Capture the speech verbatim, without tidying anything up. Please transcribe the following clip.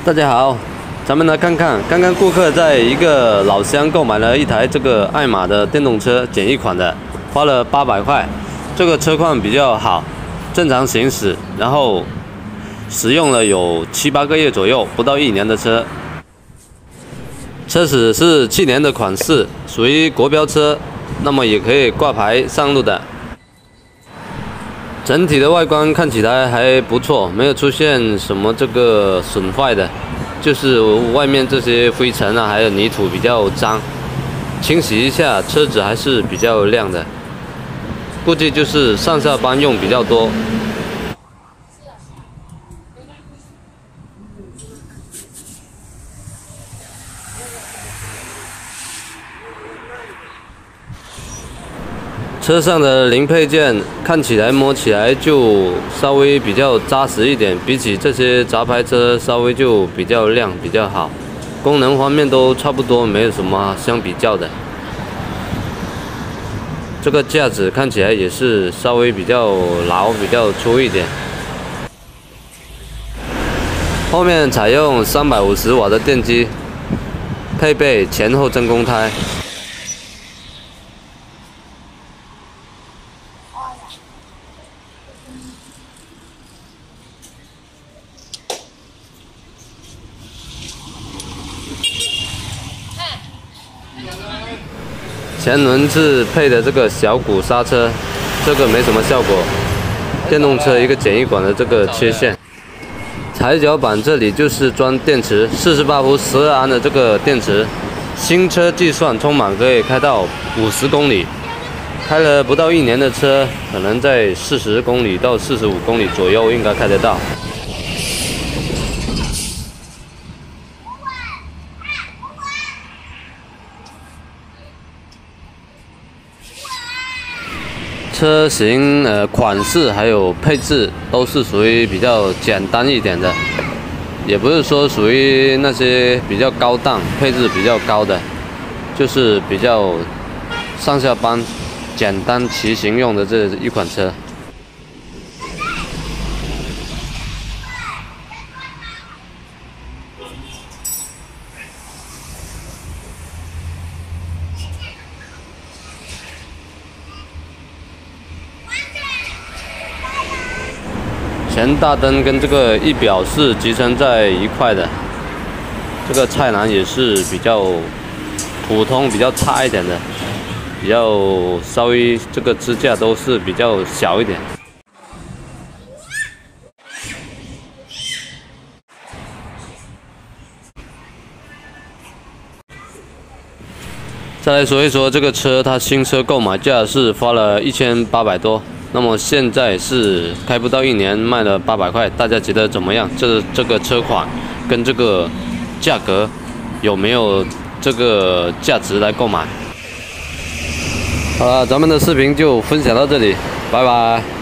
大家好，咱们来看看，刚刚顾客在一个老乡购买了一台这个爱玛的电动车，简易款的，花了八百块。这个车况比较好，正常行驶，然后使用了有七八个月左右，不到一年的车。车子是去年的款式，属于国标车，那么也可以挂牌上路的。 整体的外观看起来还不错，没有出现什么这个损坏的，就是外面这些灰尘啊，还有泥土比较脏，清洗一下车子还是比较亮的，估计就是上下班用比较多。车上的零配件看起来摸起来就稍微比较扎实一点，比起这些杂牌车稍微就比较亮比较好，功能方面都差不多，没有什么相比较的。这个架子看起来也是稍微比较牢、比较粗一点。后面采用三百五十瓦的电机，配备前后真空胎。 前轮是配的这个小鼓刹车，这个没什么效果。电动车一个简易款的这个缺陷。踩脚板这里就是装电池，四十八伏十二安的这个电池，新车计算充满可以开到五十公里，开了不到一年的车，可能在四十公里到四十五公里左右应该开得到。 车型呃款式还有配置都是属于比较简单一点的，也不是说属于那些比较高档、配置比较高的，就是比较上下班、简单骑行用的这一款车。 前大灯跟这个仪表是集成在一块的，这个菜篮也是比较普通、比较差一点的，比较稍微这个支架都是比较小一点。再来说一说这个车，它新车购买价是花了一千八百多。 那么现在是开不到一年，卖了八百块，大家觉得怎么样？这这个车款跟这个价格有没有这个价值来购买？好了，咱们的视频就分享到这里，拜拜。